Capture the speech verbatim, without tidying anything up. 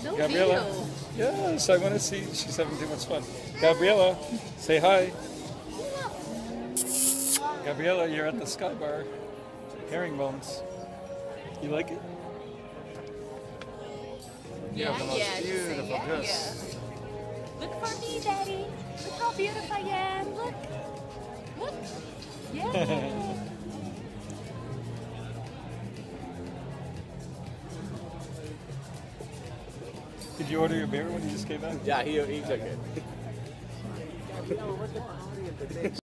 still Gabriella. feel. Yes, I want to see. She's having too much fun. Gabriella, say hi. Gabriella, you're at the Sky Bar. Herringbones. You like it? You Yeah, have the most yeah, just say beautiful yeah, kiss. Look for me, Daddy. Look how beautiful I am. Look. Look. Yeah. Did you order your beer when you just came in? Yeah, he, he took it.